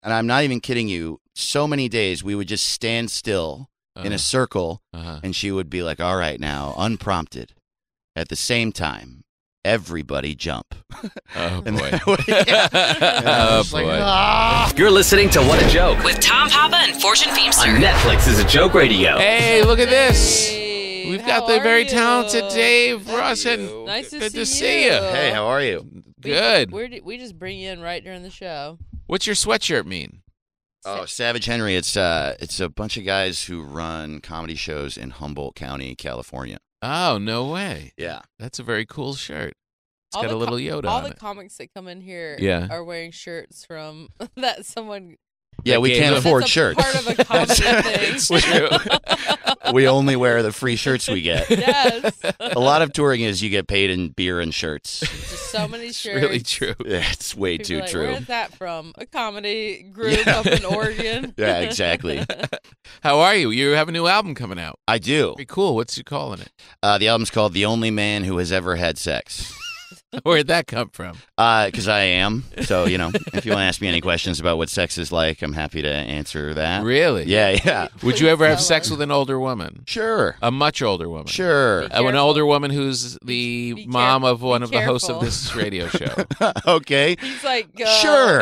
and I'm not even kidding you, so many days we would just stand still in a circle, and she would be like, all right, now, unprompted, at the same time, everybody jump. Oh, boy. Oh, boy. You're listening to What a Joke with Tom Papa and Fortune Feimster. on Netflix is a Joke Radio. Hey, look at this. Hey, We've how got the are very you? talented Dave Russell. Nice to Good see to see you. Hey, how are you? Good. We just bring you in right during the show. What's your sweatshirt mean? Oh, Savage Henry. It's a bunch of guys who run comedy shows in Humboldt County, California. Oh, no way. Yeah. That's a very cool shirt. It's All got the a little Yoda All on the it. comics that come in here Yeah. are wearing shirts from that someone. Yeah, we gave can't them- afford That's a shirts. part of a comedy thing. It's true. We only wear the free shirts we get. Yes. A lot of touring is you get paid in beer and shirts. Just so many It's shirts. really true. Yeah, it's way People too are like, true. Where's that from? A comedy group up in Oregon. Yeah, exactly. How are you? You have a new album coming out. I do. Very cool. What's you calling it? The album's called The Only Man Who Has Ever Had Sex. Where'd that come from? Because I am. So, if you want to ask me any questions about what sex is like, I'm happy to answer that. Really? Yeah. Would you ever have sex with an older woman? Sure. A much older woman? Sure. An careful. older woman who's the Be mom careful. of one Be of the hosts of careful. this radio show. Okay. He's like, Sure.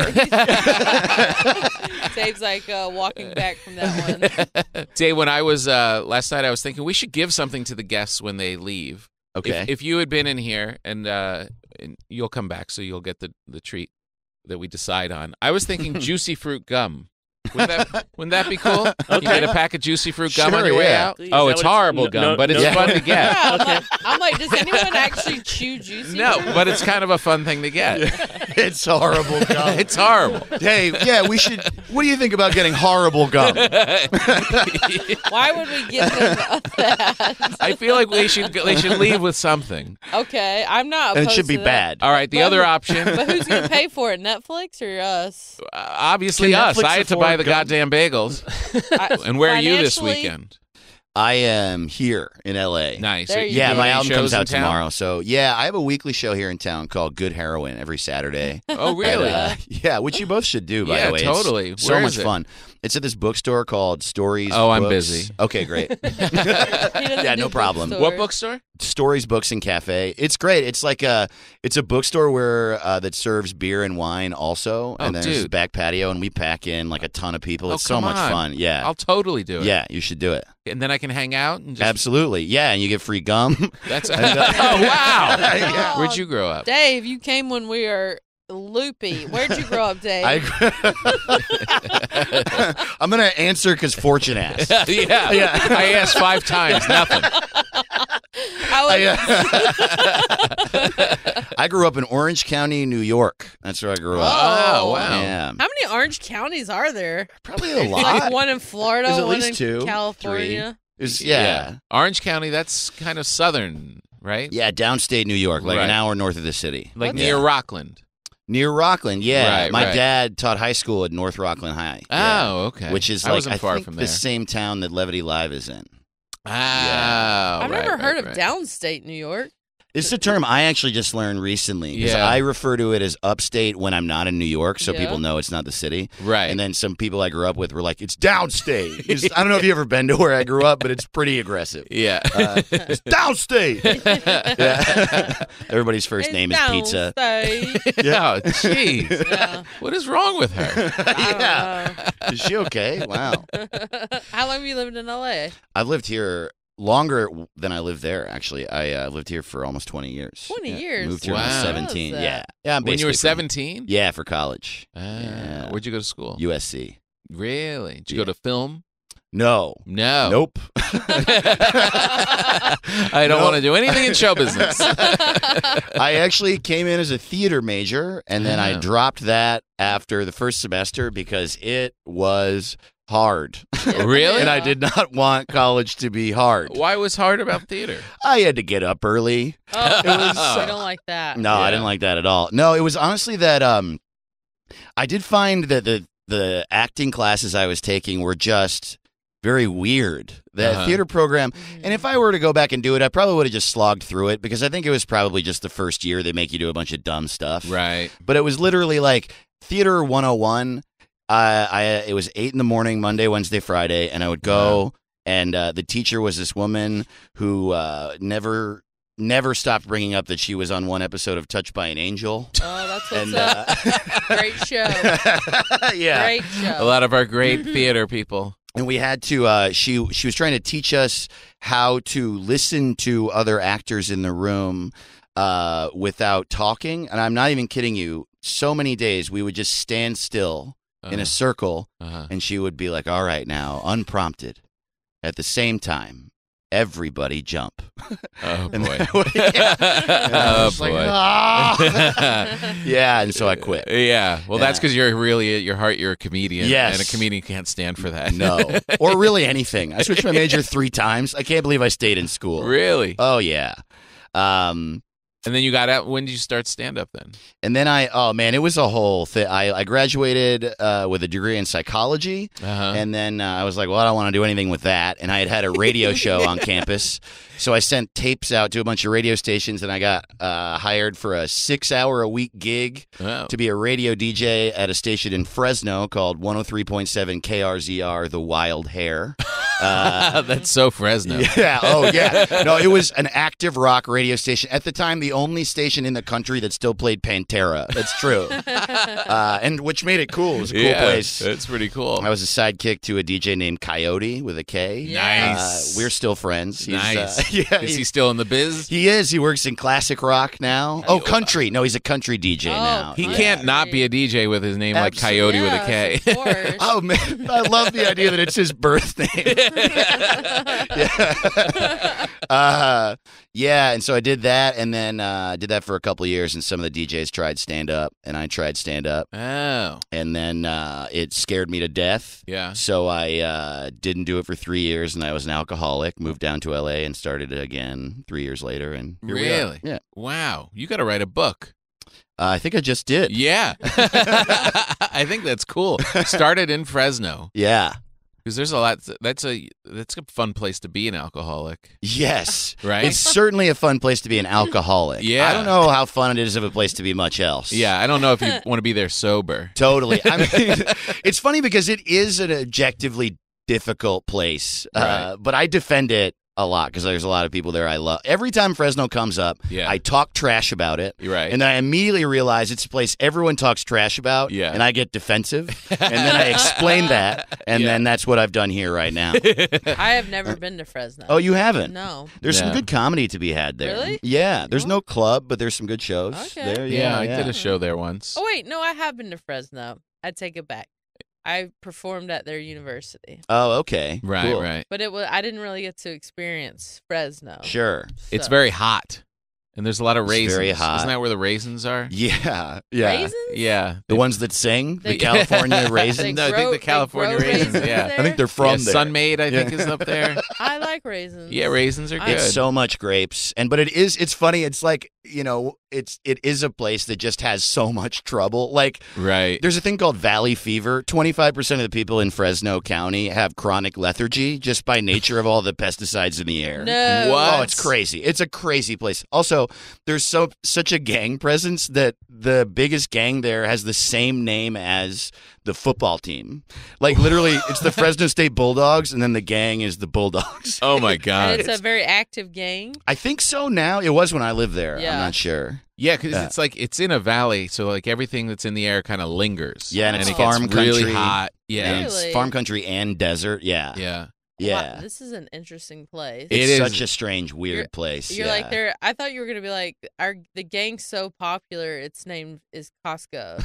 Dave's like walking back from that one. Dave, when I was last night, I was thinking we should give something to the guests when they leave. Okay. If you had been in here and you'll come back, so you'll get the treat that we decide on. I was thinking juicy fruit gum. Wouldn't that be cool? You get a pack of juicy fruit gum on Sure, your way yeah. out? Is Oh, that it's what horrible it's- gum, no- but it's no- fun to get. Yeah, I'm like, does anyone actually chew juicy? No, fruit? but it's kind of a fun thing to get. It's horrible gum. It's horrible. Dave, yeah, we should. What do you think about getting horrible gum? Why would we give them that? I feel like they should leave with something. Okay, I'm not. And it opposed should be to that. bad. All right, the But other who- option, But who's gonna pay for it? Netflix or us? obviously Can us. Netflix I had to buy afford the gum? goddamn bagels. And where are you this Financially- weekend? I am here in L.A. Nice. There Are you Yeah, go. my doing album shows comes in out town? tomorrow. So, yeah, I have a weekly show here in town called Good Heroin every Saturday. Oh, really? And, yeah, which you both should do, by Yeah, the way. It's totally. so Where much is it? fun. It's at this bookstore called Stories Oh, I'm Books. busy. Okay, great. He doesn't Yeah, do no problem. bookstores. What bookstore? Stories, Books, and Cafe. It's great. It's like it's a bookstore where that serves beer and wine also. Oh, And then there's a dude. back patio, and we pack in like a ton of people. Oh, It's so come much on. fun. Yeah. I'll totally do it. Yeah, you should do it. And then I can hang out and just. Absolutely. Yeah, and you get free gum. That's. Oh, wow. Yeah. Where'd you grow up? Dave, you came when we were loopy. Where'd you grow up, Dave? I'm going to answer because Fortune asked. yeah. Yeah. I asked 5 times. Nothing. I grew up in Orange County, New York. That's where I grew up. Oh, wow. Yeah. How many orange counties are there? Probably a It's lot. like one in Florida, There's at one least in 2, California. 3. Yeah. Orange County, that's kind of southern, right? Yeah, downstate New York, like Right. an hour north of the city. Like What's- near Rockland. Near Rockland, yeah. Right, My right. dad taught high school at North Rockland High. Yeah. Oh, okay. Which is I like, wasn't far think from the there. same town that Levity Live is in. Oh, I've right, never heard right, of right. Downstate, New York. It's a term I actually just learned recently because Yeah. I refer to it as upstate when I'm not in New York, so Yeah. people know it's not the city. Right. And then some people I grew up with were like, it's downstate. I don't know if you've ever been to where I grew up, but it's pretty aggressive. Yeah. It's downstate. Yeah. Everybody's first It's name is Pizza. Downstate. Yeah. Jeez. Yeah. What is wrong with her? Yeah. Is she okay? Wow. How long have you lived in LA? I've lived here longer than I lived there, actually. I lived here for almost 20 years. 20 Yeah. years? Moved here when I was Wow. 17. How was Yeah. that? Yeah. I'm When you were basically from- 17? Yeah, for college. Ah, where'd you go to school? USC. Really? Did you Yeah. go to film? No. No. Nope. I don't Nope. want to do anything in show business. I actually came in as a theater major, and then I Oh. dropped that after the first semester because it was hard. Really? And I did not want college to be hard. Why was hard about theater? I had to get up early. Oh, was, I don't like that. No, I Yeah. didn't like that at all. No, it was honestly that I did find that the acting classes I was taking were just very weird. The theater program, and if I were to go back and do it, I probably would have just slogged through it because I think it was probably just the first year they make you do a bunch of dumb stuff. Right. But it was literally like Theater 101 It was 8 a.m, Monday, Wednesday, Friday, and I would go, and the teacher was this woman who never stopped bringing up that she was on one episode of Touched by an Angel. Oh, that's what's up. Great show. Yeah. Great show. A lot of our great theater people. And we had to, she was trying to teach us how to listen to other actors in the room without talking. And I'm not even kidding you. So many days we would just stand still in a circle, and she would be like, all right, now, unprompted, at the same time, everybody jump. Oh, And boy. then- yeah. And I Oh, was like, boy. "Ah." Yeah, and so I quit. Yeah. Well, that's Yeah. because you're really, at your heart, you're a comedian. Yes. And a comedian can't stand for that. No. Or really anything. I switched my major 3 times. I can't believe I stayed in school. Really? Oh, yeah. And then you got out. When did you start stand-up then? And then it was a whole thing. I graduated with a degree in psychology, and then I was like, well, I don't want to do anything with that. And I had a radio show on campus, so I sent tapes out to a bunch of radio stations, and I got hired for a 6-hour-a-week gig to be a radio DJ at a station in Fresno called 103.7 KRZR, The Wild Hair. That's so Fresno. Yeah. Oh, yeah. No, it was an active rock radio station. At the time, the only station in the country that still played Pantera. That's true. And which made it cool. It was a cool place. That's pretty cool. I was a sidekick to a DJ named Coyote with a K. Nice. We're still friends. Nice. Yeah, Is he still in the biz? He is. He works in classic rock now. Oh, country. No, he's a country DJ now. He Yeah. can't not be a DJ with his name like Coyote with a K. Of course. Oh, man. I love the idea that it's his birth name. Yeah, and so I did that, and then did that for a couple of years, and some of the DJs tried stand-up, and I tried stand-up, Oh. and then it scared me to death. Yeah. So I didn't do it for 3 years, and I was an alcoholic, moved down to L.A., and started it again 3 years later, and here we are. Really? Yeah. Wow. You got to write a book. I think I just did. Yeah. I think that's cool. Started in Fresno. Yeah. Because there's a lot. That's a fun place to be an alcoholic. Yes. Right? It's certainly a fun place to be an alcoholic. Yeah. I don't know how fun it is of a place to be much else. Yeah, I don't know if you want to be there sober. Totally. I mean, it's funny because it is an objectively difficult place, Right. but I defend it a lot because there's a lot of people there I love. Every time Fresno comes up, Yeah. I talk trash about it. You're right. And then I immediately realize it's a place everyone talks trash about, Yeah. and I get defensive. And then I explain that, and Yeah. then that's what I've done here right now. I have never been to Fresno. Oh, you haven't? No. There's some Yeah. good comedy to be had there. Really? Yeah. There's no club, but there's some good shows Okay. there. Yeah, I did a show there once. Oh, wait. No, I have been to Fresno. I take it back. I performed at their university. Oh, okay. Right, Cool. right. But I didn't really get to experience Fresno. Sure. It's So- very hot, and there's a lot of It's raisins. very hot. Isn't that where the raisins are? Yeah. Yeah. Raisins? Yeah. The ones that sing, the They- California They raisins. No, I think grow- the California they grow raisins, yeah. there? I think they're from there. Sunmaid, I think, Yeah. is up there. I like raisins. Yeah, raisins are good. It's so much grapes, but it's funny. It's like it is a place that just has so much trouble. Like right. there's a thing called valley fever. 25% of the people in Fresno County have chronic lethargy just by nature of all the pesticides in the air. No. What? Oh, it's crazy. It's a crazy place. Also, there's such a gang presence that the biggest gang there has the same name as the football team. Like literally, it's the Fresno State Bulldogs, and then the gang is the Bulldogs. Oh my And god. it's a very active gang. I think so now. It was when I lived there. Yeah. I'm not sure. Yeah, because it's like it's in a valley, so like everything that's in the air kind of lingers. Yeah, and it's it farm gets really country. hot. Yeah, And it's Really? farm country and desert. Yeah. yeah. Yeah. Wow, this is an interesting place. It It's is. such a strange, weird You're- place. You're yeah. like there. I thought you were gonna be like, the gang's so popular. Its name is Costco.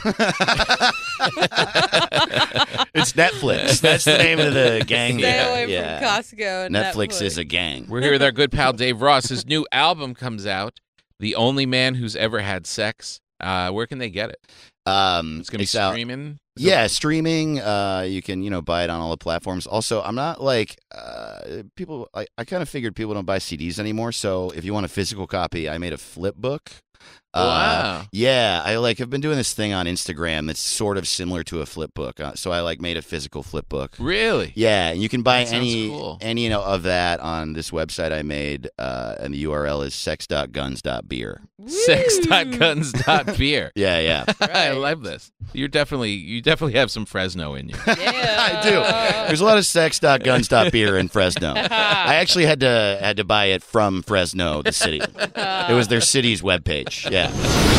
It's Netflix. That's the name of the gang. Stay there. away yeah. from Costco. And Netflix is a gang. We're here with our good pal Dave Ross. His new album comes out, "The Only Man Who's Ever Had Sex." Where can they get it? It's gonna be out- streaming. Yeah, streaming. You can buy it on all the platforms. Also, I'm not like people. I kind of figured people don't buy CDs anymore. So if you want a physical copy, I made a flip book Wow. Yeah, I have been doing this thing on Instagram that's sort of similar to a flip book. So I made a physical flip book. Really? Yeah, and you can buy That sounds cool. any of that on this website I made, and the URL is sex.guns.beer. Sex.guns.beer. Yeah. I love this. You definitely have some Fresno in you. Yeah. I do. There's a lot of sex.guns.beer in Fresno. I actually had to buy it from Fresno, the city. It was their city's webpage. Yeah.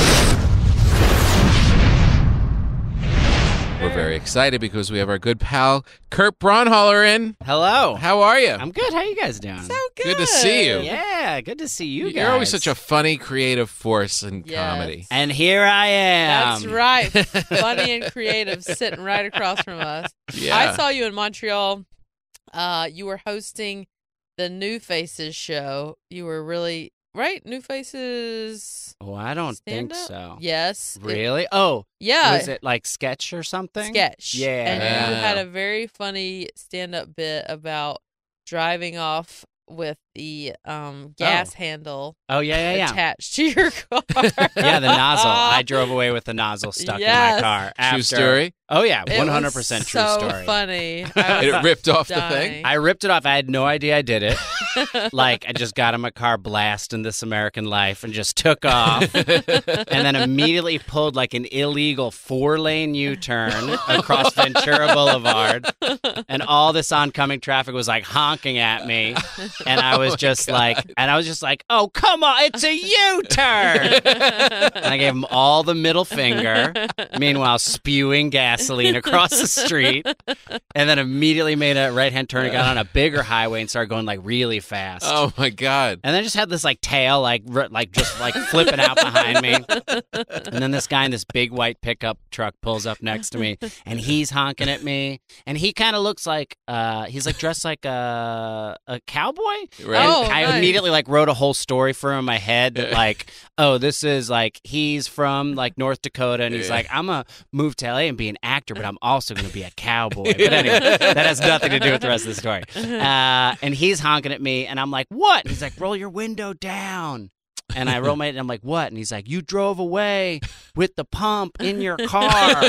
We're very excited because we have our good pal Kurt Braunohler in. Hello. How are you? I'm good. How you guys doing? So good. Good to see you. Yeah, good to see you guys. You're always such a funny, creative force in comedy. And here I am. That's right. Funny and creative, sitting right across from us. Yeah. I saw you in Montreal. You were hosting the New Faces show. You were really right. New Faces. Oh, I don't think stand-up? so. Yes. Really? Yeah. Was it like sketch or something? Sketch. Yeah. And you had a very funny stand-up bit about driving off with the gas handle Oh, yeah. attached to your car. Yeah, the nozzle. I drove away with the nozzle stuck in my car. True story? Oh, yeah, It 100% was true so story. funny. I was It ripped off the dying. thing? I ripped it off. I had no idea I did it. I just got in my car blasting This American Life and just took off. And then immediately pulled an illegal 4-lane U-turn across Ventura Boulevard. And all this oncoming traffic was honking at me. And I was just oh, come on, it's a U-turn. And I gave him all the middle finger. Meanwhile, spewing gasoline across the street. And then immediately made a right-hand turn and got on a bigger highway and started going really fast. Oh, my God. And then just had this tail flipping out behind me. And then this guy in this big white pickup truck pulls up next to me and he's honking at me. And he kind of looks he's dressed like a cowboy. Right. Oh, I nice. immediately wrote a whole story for him in my head that oh, this is he's from North Dakota and he's I'm gonna move to LA and be an actor, but I'm also gonna be a cowboy. But anyway, that has nothing to do with the rest of the story. And he's honking at me and I'm like, what? And he's like, roll your window down. And I roll and I'm like, what? And he's like, you drove away with the pump in your car.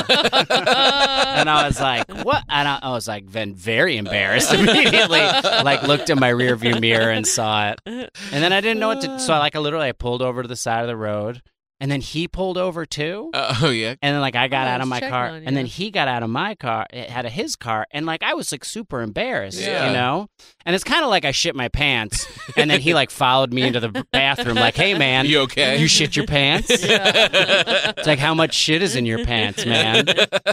And I was like, what? And I was then very embarrassed immediately. Looked in my rearview mirror and saw it. And then I didn't know what to. So I pulled over to the side of the road. And then he pulled over too. Oh, yeah. And then I got out of my checking car. on you. And then he got out of my car, out of his car. And I was super embarrassed, Yeah. you know? And it's kind of I shit my pants. And then he followed me into the bathroom hey man. You okay? You shit your pants? It's how much shit is in your pants, man?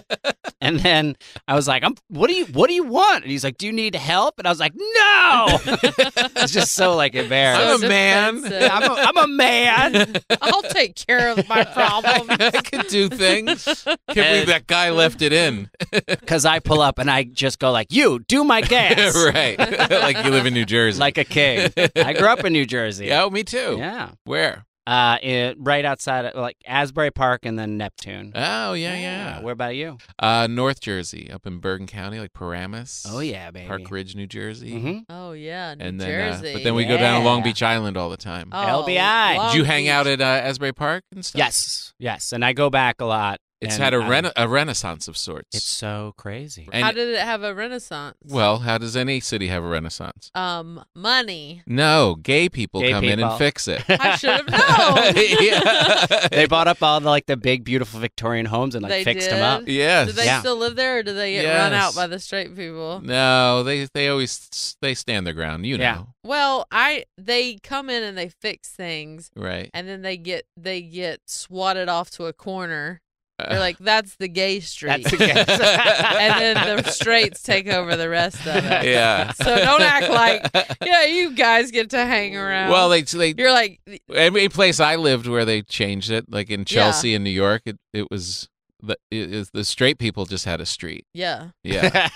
And then I was like, what do you want? And he's like, do you need help? And I was like, no! It's just so embarrassed. I'm a man. defensive. I'm a man. I'll take care of my problems. I could do things. Can't believe that guy left it in. Because I pull up and I just go you, do my gas. Right. Like you live in New Jersey. Like a king. I grew up in New Jersey. Yeah, me too. Yeah. Where? Right outside of Asbury Park and then Neptune. Oh, yeah. Where about you? North Jersey, up in Bergen County, Paramus. Oh, yeah, baby. Park Ridge, New Jersey. Mm-hmm. Oh yeah, New And then, Jersey. but then we go down to Long Yeah. Beach Island all the time. Oh, LBI. Long Did you hang Beach. out at Asbury Park and stuff? Yes. And I go back a lot. It's and, had a renaissance of sorts. It's so crazy. And- How did it have a renaissance? Well, how does any city have a renaissance? Money. No, gay people Gay come in and people. fix it. I should have known. Yeah. They bought up all the big, beautiful Victorian homes and They fixed did? them up. Yes. Do they Yeah. still live there, or do they get run Yes. out by the straight people? No, they always stand their ground. You know. Yeah. Well, they come in and they fix things, Right. and then they get swatted off to a corner. They're like, that's the gay street. That's the case. And then the straights take over the rest of it. Yeah. So don't act like, yeah, you guys get to hang around. Well, they You're like, every place I lived where they changed it, like in Chelsea in New York, it was the straight people just had a street. yeah. Yeah.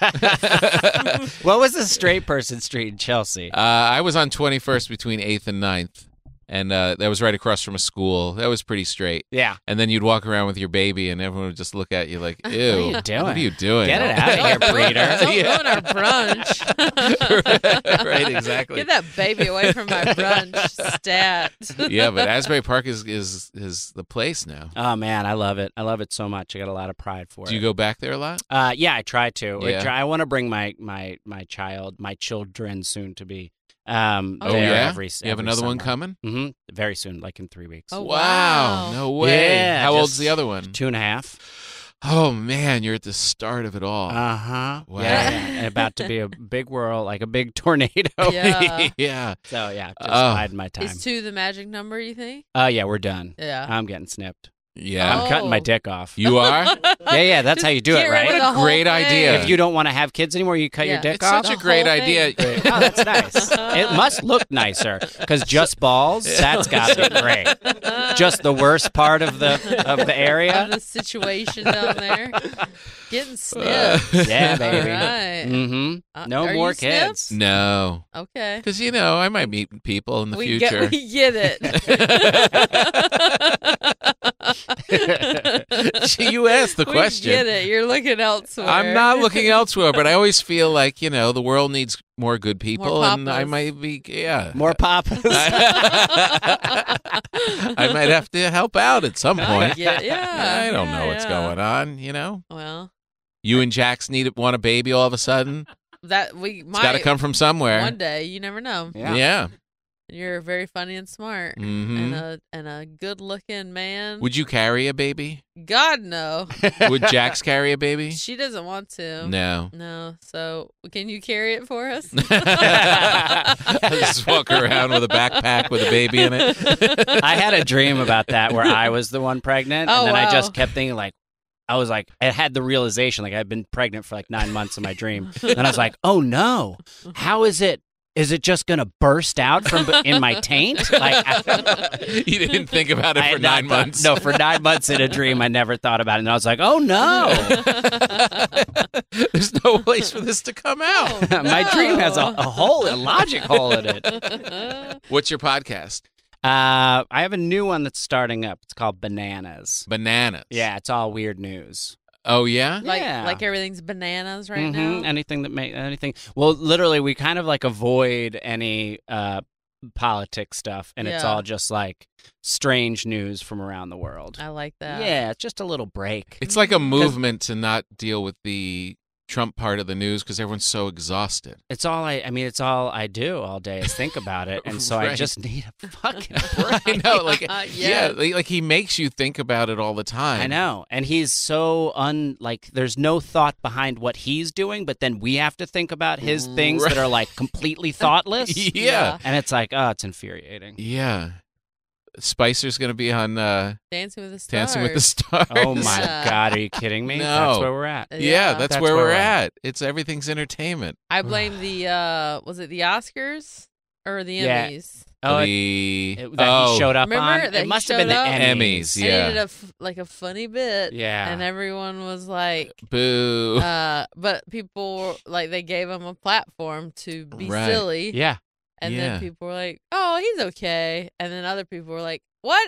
What was the straight person street in Chelsea? I was on 21st between 8th and 9th. And that was right across from a school. That was pretty straight. Yeah. And then you'd walk around with your baby, and everyone would just look at you like, ew. What are you doing? What are you doing? Get it out of here, breeder. Don't ruin our brunch. Right, exactly. Get that baby away from my brunch stat. Yeah, but Asbury Park is the place now. Oh, man, I love it. I love it so much. I got a lot of pride for it. Do you go back there a lot? Yeah, I try to. Yeah. I want to bring my children soon to be. Oh, there yeah? every You have another one summer. coming? Very soon, like in 3 weeks. Oh, Wow. No way. Yeah, How old's just the other one? 2.5. Oh, man, you're at the start of it all. Uh-huh. Wow. Yeah, and about to be a big whirl, like a big tornado. Yeah. Yeah. So, yeah, just biding my time. Is 2 the magic number, you think? Yeah, we're done. Yeah. I'm getting snipped. Yeah. I'm cutting my Oh. dick off. You are? Yeah, that's how you do it, Get rid right? of the whole Great thing. idea. If you don't want to have kids anymore, you cut your Yeah. dick It's off. such a The great whole idea. thing. Oh, that's nice. It must look nicer because just balls. That's got to be great. Just the worst part of the area. Of the situation down there. Getting snipped. Yeah, baby. All right. Mm-hmm. No Are more you kids. snipped? No. Okay. Because, I might meet people in the future. We get it. You asked the question. We get it. You're looking elsewhere. I'm not looking elsewhere, but I always feel like, the world needs more good people, More and I papas. might be, More papas. I might have to help out at some point. Yeah. I don't know what's yeah. going on, Well, You and Jax want a baby all of a sudden? that we It's might got to come from somewhere. one day. You never know. Yeah. You're very funny and smart, Mhm. and a good looking man. Would you carry a baby? God no. Would Jax carry a baby? She doesn't want to. No. No. So can you carry it for us? Just walk around with a backpack with a baby in it. I had a dream about that where I was the one pregnant, Oh, and then I wow. just kept thinking I had the realization, I'd been pregnant for 9 months in my dream, and I was like, oh no, how is it? Is it just gonna burst out from in my taint? You didn't think about it I for had not 9 thought- months. No, for 9 months in a dream, I never thought about it, and I was like, oh no, There's no place for this to come out. my dream has a logic hole in it. What's your podcast? I have a new one that's starting up. It's called Bananas. Bananas. Yeah, it's all weird news. Oh, yeah? Yeah. Like everything's bananas right now. Anything that anything. Well, literally, we kind of avoid any politics stuff, and it's Yeah. all just strange news from around the world. I like that. Yeah, it's just a little break. It's like a movement to not deal with the Trump part of the news because everyone's so exhausted. It's all it's all I do all day is think about it, and so I Right. just need a fucking break. I know, Yeah. like he makes you think about it all the time. I know, and he's so there's no thought behind what he's doing, but then we have to think about his things that are completely thoughtless. Yeah. And it's it's infuriating. Yeah. Spicer's going to be on Dancing with the Stars. Dancing with the Stars. Oh my Yeah. God, are you kidding me? No. That's where we're at. Yeah, that's where where we're we're at. It's everything's entertainment. I blame the was it the Oscars or the Yeah. Emmys? Oh, that he oh, showed up Remember on. that It he must have been the showed up? Emmys, And yeah. he did a funny bit. Yeah. And everyone was like, boo. but people they gave him a platform to be Right. silly. Yeah. And Yeah. then people were like, "Oh, he's okay." And then other people were like, "What?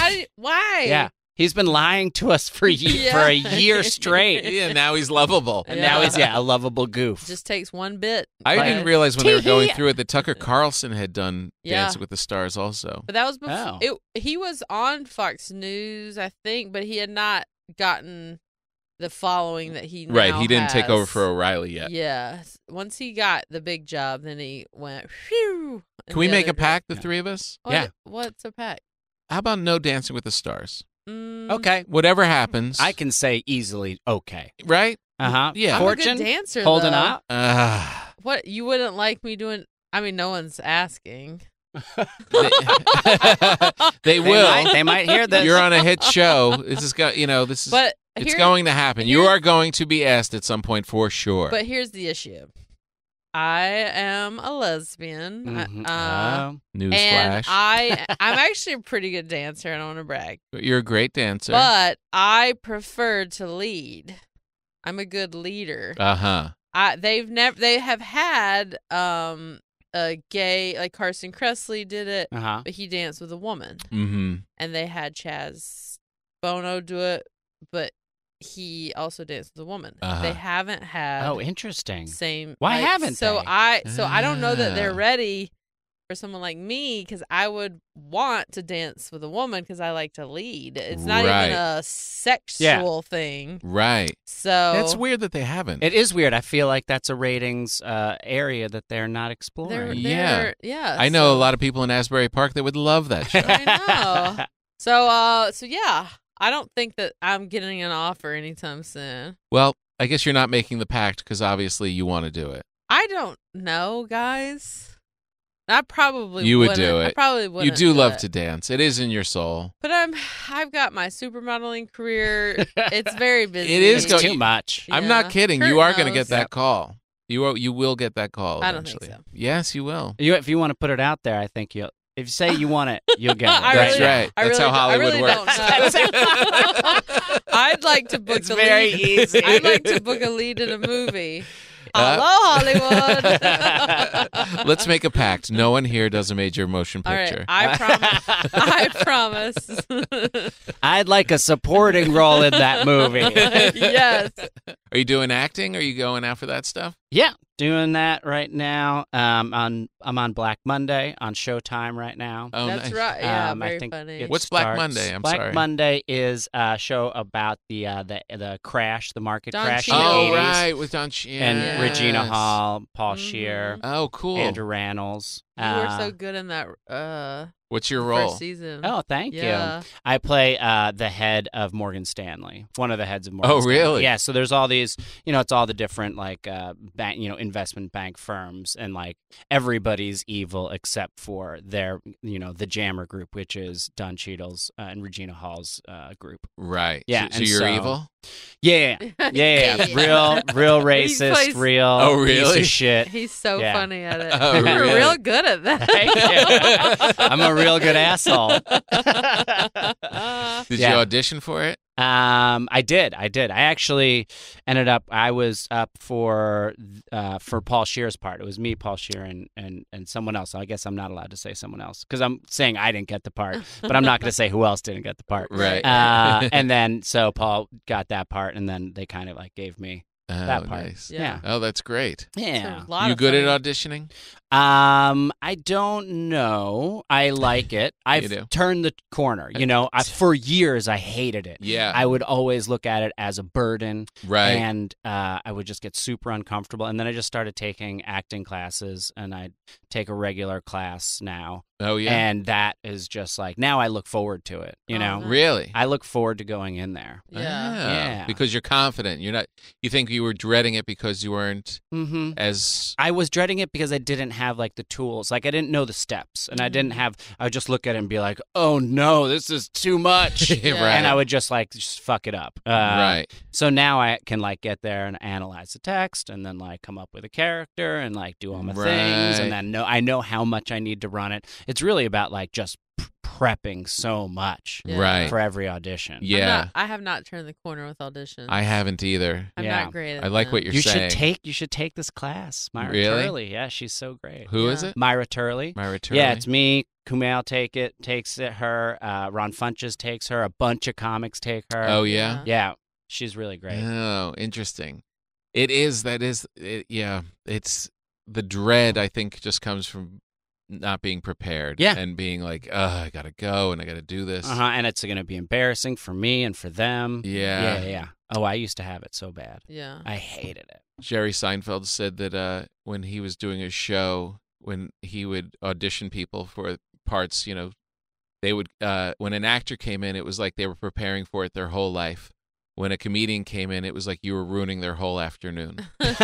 Why?" Yeah. He's been lying to us for a year straight. Yeah, now he's lovable. And now he's a lovable goof. Just takes one bit. I But- didn't realize when they were going through it that Tucker Carlson had done Yeah. Dancing with the Stars also. But that was before. Oh. He was on Fox News, I think, but he had not gotten the following that he now Right, he didn't take over has. for O'Reilly yet. Yeah. Once he got the big job, then he went, phew. in Can we the make other a pact, the Yeah. three of us? Yeah. What's a pact? How about no Dancing with the Stars? Okay. Whatever happens. I can say easily okay. Right? Uh-huh. Yeah. I'm a Fortune, good dancer, holding though. up. What, you wouldn't like me doing? I mean, no one's asking. They will. They might hear this. You're on a hit show. This is But it's here- going to happen. You here- are going to be asked at some point for sure. But here's the issue. I am a lesbian. Mhm. And Newsflash. I'm actually a pretty good dancer. I don't want to brag. You're a great dancer. But I prefer to lead. I'm a good leader. Uh-huh. They have had gay, like Carson Kressley did it, Uh-huh. but he danced with a woman. Mm-hmm. And they had Chaz Bono do it, but he also danced with a woman. Uh-huh. They haven't had Oh, interesting. same. Why like, haven't so they? I don't know that they're Ah. ready for someone like me, because I would want to dance with a woman because I like to lead. It's not Right. even a sexual thing. Right. So That's weird that they haven't. It is weird. I feel like that's a ratings area that they're not exploring. Yeah. yeah. I know so- a lot of people in Asbury Park that would love that show. I know. So yeah, I don't think that I'm getting an offer anytime soon. Well, I guess you're not making the pact because obviously you want to do it. I don't know, guys. I probably You would wouldn't. do I it. probably You wouldn't. do love it. to dance. It is in your soul. But I've got my supermodeling career. It's very busy. It is It's too much. I'm Yeah. not kidding. Kurt You are going to knows. get that call. You will get that call I don't eventually. think so. Yes, you will. If you want to put it out there, I think you'll. If you say you want it, you'll get it. I That's really- right. I That's really how don't- Hollywood I really works. don't know. I'd like to book It's the very lead. easy. I'd like to book a lead in a movie. Uh, Hello, Hollywood. Let's make a pact. No one here does a major motion All right, picture. I promise. I'd like a supporting role in that movie. Yes. Are you doing acting? Are you going after that stuff? Yeah, doing that right now. I'm on Black Monday on Showtime right now. Oh, That's nice. right. Yeah, I very think funny. it What's Black starts- Monday? I'm Black sorry. Monday is a show about the crash, the market Don crash in Cheadle. the Oh, 80s. right. With Don And yes. Regina Hall, Paul Mhm. Scheer, Oh, cool. Andrew Rannells. You were so good in that What's your role? first season. Oh, thank Yeah. you. I play the head of Morgan Stanley, one of the heads of Morgan Oh, Stanley. really? Yeah, so there's all these, it's all the different, bank, investment bank firms, and, everybody's evil except for their, the Jammer Group, which is Don Cheadle's and Regina Hall's group. Right. Yeah, So and you're so- evil? Yeah. Real racist, plays- real Oh, piece really? of shit. He's so Yeah. funny at it. Oh, You're really? real good at that. Thank you. I'm a real good asshole. Did Yeah. you audition for it? I did. I actually ended up. I was up for Paul Scheer's part. It was me, Paul Scheer, and someone else. I guess I'm not allowed to say someone else because I'm saying I didn't get the part, but I'm not going to say who else didn't get the part. Right. And then so Paul got that part, and then they kind of gave me that Oh, part. nice. Yeah. Oh, that's great. Yeah. It's a lot You of good funny. at auditioning? I don't know. I like it. You do? I've turned the corner. For years I hated it. Yeah. I would always look at it as a burden. Right. And I would just get super uncomfortable. And then I just started taking acting classes, and I take a regular class now. Oh, yeah. And that is just now I look forward to it. Oh, nice. Really? I look forward to going in there. Oh, Yeah. Yeah. Because you're confident. You're not. You think you were dreading it because you weren't Mm-hmm. as. I was dreading it because I didn't have the tools. I didn't know the steps, and I didn't have. I would just look at it and be like, "Oh no, this is too much," Right. and I would just just fuck it up. Right. So now I can get there and analyze the text, and then come up with a character and do all my things, Right. and then I know how much I need to run it. It's really about just prepping so much Yeah. Right. for every audition. Yeah. I have not turned the corner with auditions. I haven't either. I'm Yeah. not great at I like them. what you're You saying. should take this class, Myra Really? Turley. Yeah, she's so great. Who is Yeah. it? Myra Turley. Myra Turley. Yeah, it's me. Kumail takes it. Her. Ron Funches takes her. A bunch of comics take her. Oh, yeah? Yeah, she's really great. Oh, interesting. It is. That is. Yeah. It's the dread, I think, just comes from not being prepared. Yeah. And being like, I got to go and I got to do this. And it's going to be embarrassing for me and for them. Yeah. Yeah. Oh, I used to have it so bad. Yeah. I hated it. Jerry Seinfeld said that when he was doing a show, when he would audition people for parts, they would, when an actor came in, it was like they were preparing for it their whole life. When a comedian came in, it was like you were ruining their whole afternoon. It's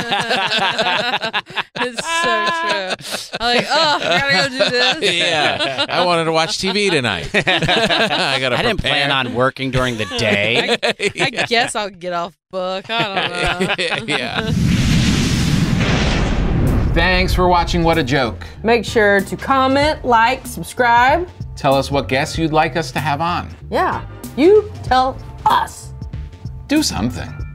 so true. I'm like, I gotta go do this. Yeah. I wanted to watch TV tonight. I got to I didn't plan on working during the day. I guess I'll get off book. I don't know. Yeah. Thanks for watching What a Joke. Make sure to comment, like, subscribe. Tell us what guests you'd like us to have on. Yeah, you tell us. Do something.